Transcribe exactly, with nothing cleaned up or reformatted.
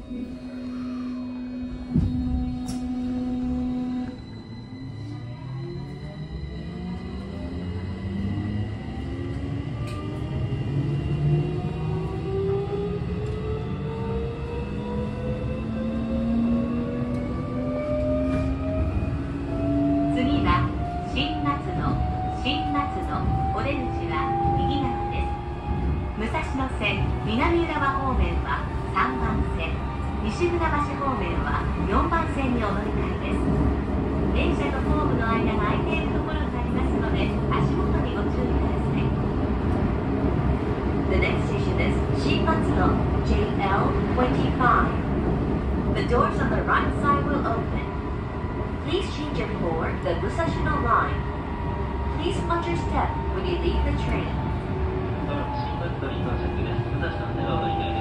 南浦和方面はさんばん線、西船橋方面はよんばん線にお乗り換えです。電車とホームの間が空いているところがありますので、足元にご注意ください。The next station is 新松戸 ジェイエルにじゅうご. The doors on the right side will open. Please change it for the Musashino line. Please watch your step when you leave the train. 新松戸に到着です。武蔵野線をお乗り換え